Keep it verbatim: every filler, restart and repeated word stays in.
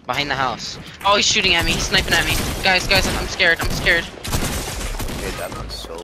Behind the house. Oh, he's shooting at me. He's sniping at me. Guys, guys, I'm, I'm scared. I'm scared. Okay, that was so